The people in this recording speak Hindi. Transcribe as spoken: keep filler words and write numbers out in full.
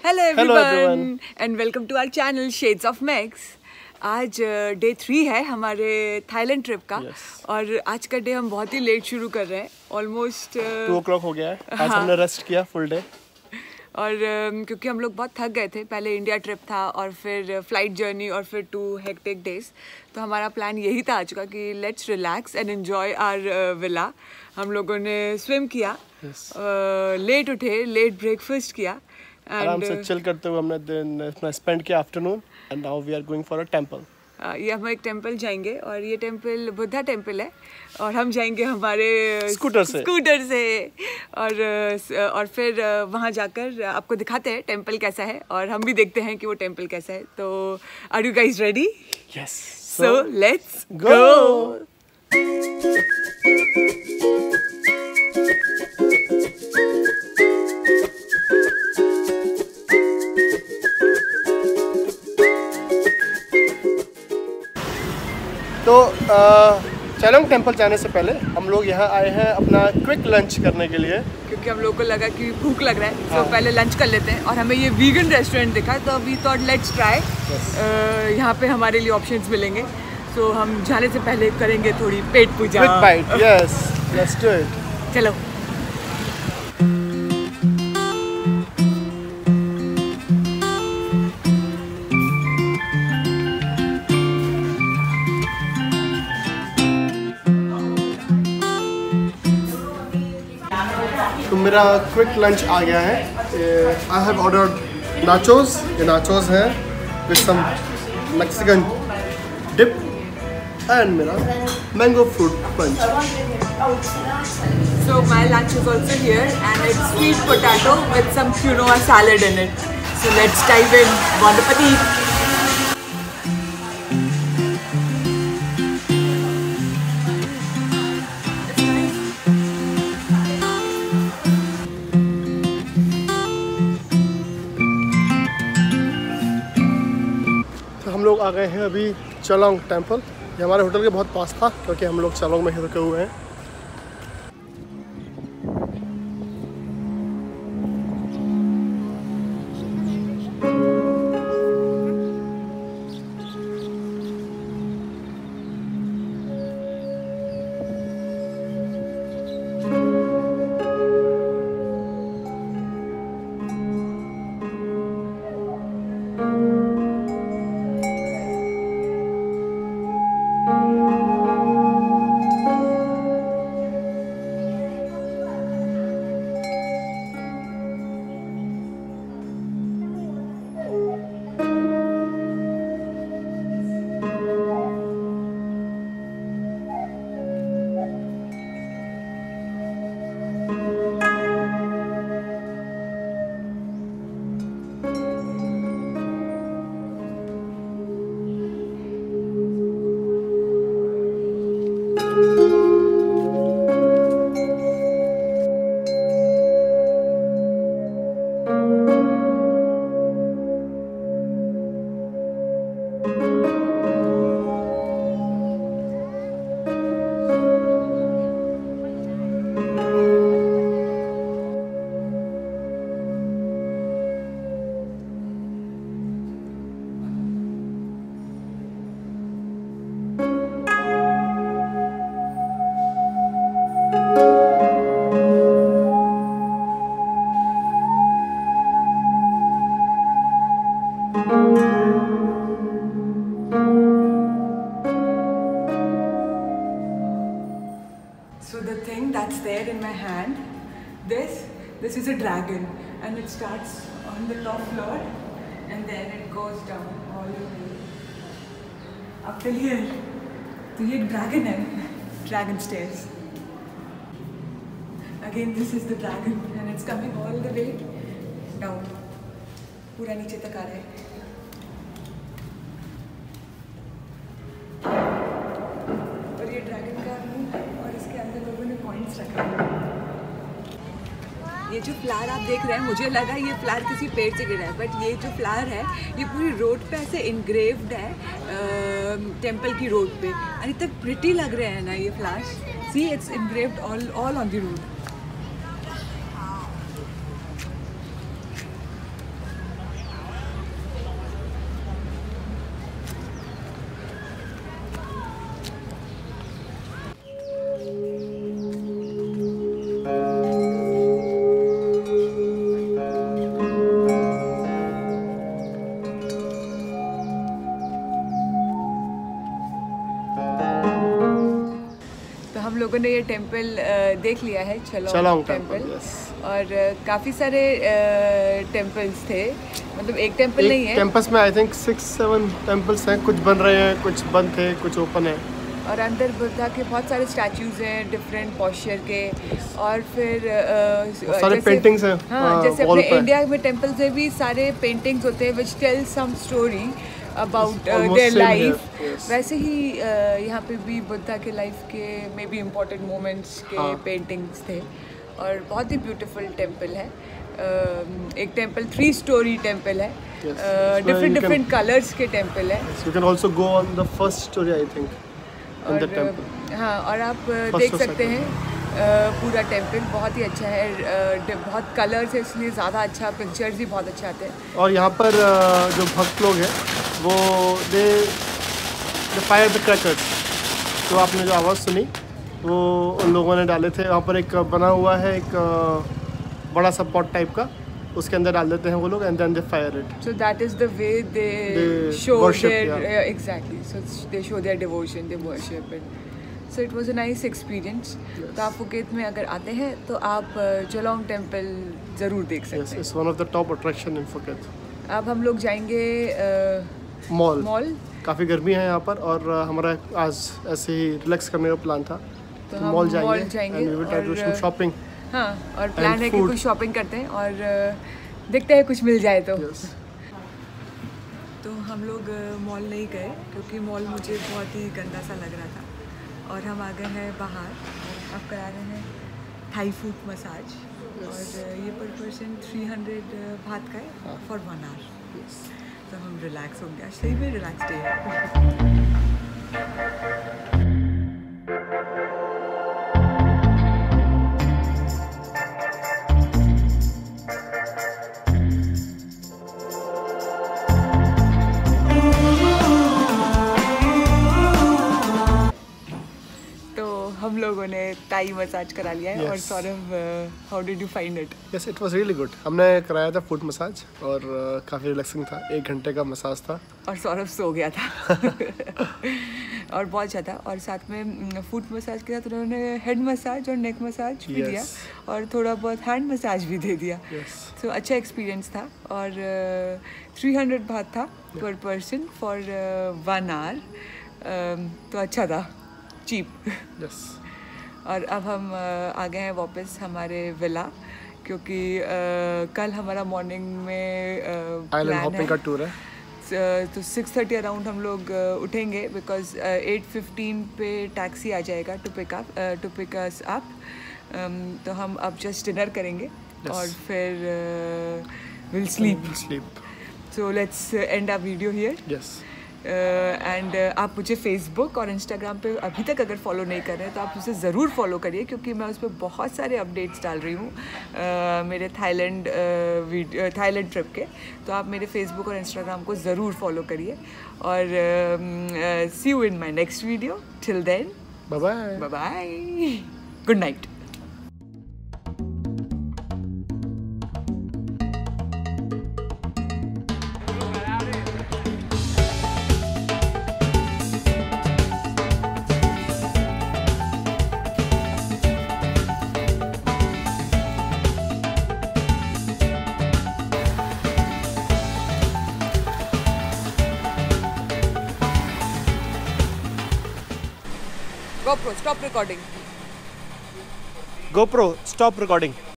Hello everyone and welcome to our channel shades of Max. आज डे uh, थ्री है हमारे थाईलैंड ट्रिप का। yes. और आज का डे हम बहुत ही लेट शुरू कर रहे हैं, ऑलमोस्ट टू ओ क्लॉक हो गया है। आज हाँ. हमने रेस्ट किया फुल डे और uh, क्योंकि हम लोग बहुत थक गए थे। पहले इंडिया ट्रिप था और फिर फ्लाइट जर्नी और फिर टू हेक्टिक डेज, तो हमारा प्लान यही था आज का कि let's relax and enjoy our villa. हम लोगों ने स्विम किया, yes. uh, लेट उठे, लेट ब्रेकफास्ट किया, आराम से चिल करते हुए हमने दिन अपना स्पेंड किया afternoon and now we are going for a temple. ये हम एक टेंपल जाएंगे और ये टेंपल बुद्धा टेंपल है और हम जाएंगे हमारे स्कूटर से स्कूटर से और और फिर वहाँ जाकर आपको दिखाते हैं टेंपल कैसा है और हम भी देखते हैं कि वो टेंपल कैसा है। तो are you guys ready? Yes, so let's go. तो चालोंग टेंपल जाने से पहले हम लोग यहाँ आए हैं अपना क्विक लंच करने के लिए, क्योंकि हम लोग को लगा कि भूख लग रहा है। हाँ. तो पहले लंच कर लेते हैं और हमें ये वीगन रेस्टोरेंट दिखा तो वी थॉट लेट्स ट्राई। यहाँ पे हमारे लिए ऑप्शंस मिलेंगे, तो हम जाने से पहले करेंगे थोड़ी पेट पूजा। Quick bite, yes, let's do it. चलो। तो मेरा क्विक लंच आ गया है। I have ordered nachos. ये नाचोस हैं with some Mexican dip and मेरा mango fruit punch. So my lunch is also here and it's sweet potato with some quinoa salad in it. So let's dive in. Bon appetit. हम लोग आ गए हैं अभी चालोंग टेंपल। ये हमारे होटल के बहुत पास था क्योंकि हम लोग चालोंग में ही रुके हुए हैं। So the thing that's there in my hand, this this is a dragon and it starts on the top floor and then it goes down all the way up till here. तो ये dragon है, dragon stairs. Again this is the dragon and it's coming all the way down, पूरा नीचे तक आ रहा है। ये जो फ्लावर आप देख रहे हैं, मुझे लगा ये फ्लावर किसी पेड़ से गिरा है, बट ये जो फ्लावर है ये पूरी रोड पे ऐसे इनग्रेव्ड है, टेंपल की रोड पे। और इतना प्रिटी लग रहे हैं ना ये flowers. See it's engraved all all on the road. लोगों ने ये टेम्पल देख लिया है, चलोंग टेम्पल, yes. और काफ़ी सारे टेम्पल्स थे, मतलब एक टेम्पल नहीं है। कैंपस में I think six seven temples हैं, कुछ बन रहे हैं, कुछ बंद थे, कुछ ओपन है। और अंदर बुद्धा के बहुत सारे स्टैचूज हैं डिफरेंट पॉस्चर के, और फिर आ, सारे पेंटिंग्स हैं। हाँ, जैसे अपने इंडिया में टेम्पल्स में भी सारे पेंटिंग्स होते हैं which tell some story about their life, वैसे ही uh, यहाँ पे भी बुद्धा के लाइफ के मे बी इम्पोर्टेंट मोमेंट्स के हाँ. पेंटिंग्स थे, और बहुत ही ब्यूटीफुल टेम्पल है। uh, एक टेम्पल थ्री स्टोरी टेम्पल है, डिफरेंट डिफरेंट कलर्स के टेम्पल है। You can also go on the first story I think in the temple. हाँ, और आप देख सकते हैं uh, पूरा टेम्पल बहुत ही अच्छा है, uh, बहुत कलर्स है इसलिए ज़्यादा अच्छा, पिक्चर्स भी बहुत अच्छे आते हैं। और यहाँ पर uh, जो भक्त लोग हैं वो दे फायर द क्रैकर्स, तो आपने जो आवाज़ सुनी वो उन लोगों ने डाले थे। वहाँ पर एक बना हुआ है एक बड़ा सा पॉट टाइप का, उसके अंदर डाल देते हैं वो लोग, and then they fire it. So that is the way they show their, exactly, so they show their devotion, they worship it. So it was a nice experience. तो आप फुकेत में अगर आते हैं तो आप चलोंग टेम्पल ज़रूर देख सकते हैं। It's one of the top attraction in Phuket. अब हम लोग जाएंगे मॉल। मॉल काफ़ी गर्मी है यहाँ पर, और हमारा आज ऐसे ही रिलैक्स करने का प्लान था, तो, तो हम मॉल जाएंगे, जाएंगे and we will try to do some shopping। हाँ, और प्लान है कि कुछ शॉपिंग करते हैं और देखते हैं कुछ मिल जाए तो। yes. तो हम लोग मॉल नहीं गए क्योंकि मॉल मुझे बहुत ही गंदा सा लग रहा था, और हम आ गए हैं बाहर। अब करा रहे हैं थाई फूड मसाज, yes. और ये पर पर्सन थ्री हंड्रेड बात का है फॉर वन आवर। yes. तो हम रिलैक्स हो गया, सही में रिलैक्स डे है। हम लोगों ने ताई मसाज करा लिया है। yes. और Saurabh, how did you find it? Yes, it was really good. हमने कराया था फुट मसाज और uh, काफ़ी रिलैक्सिंग था, एक घंटे का मसाज था, और सौरभ सो गया था और बहुत अच्छा था। और साथ में फुट मसाज के साथ उन्होंने हेड मसाज और नेक मसाज भी yes. दिया, और थोड़ा बहुत हैंड मसाज भी दे दिया। So yes. so, अच्छा एक्सपीरियंस था। और थ्री हंड्रेड बात था पर पर्सन फॉर वन आवर, तो अच्छा था, चीप। yes. और अब हम आ गए हैं वापस हमारे विला, क्योंकि आ, कल हमारा मॉर्निंग में आइलैंड हॉपिंग का टूर है। तो सिक्स थर्टी अराउंड हम लोग उठेंगे, बिकॉज एट फिफ्टीन पे टैक्सी आ जाएगा to pick up to pick us up. तो हम अब जस्ट डिनर करेंगे yes. और फिर will sleep sleep so let's end a video here. Yes, and uh, uh, आप मुझे फेसबुक और इंस्टाग्राम पे अभी तक अगर फॉलो नहीं कर रहे हैं तो आप उसे ज़रूर फॉलो करिए, क्योंकि मैं उस पर बहुत सारे अपडेट्स डाल रही हूँ uh, मेरे थाईलैंड वीडियो थाईलैंड ट्रिप के। तो आप मेरे फेसबुक और इंस्टाग्राम को ज़रूर फॉलो करिए, और see you in my next video. Till then, bye bye bye bye, good night. GoPro, stop recording. GoPro, stop recording.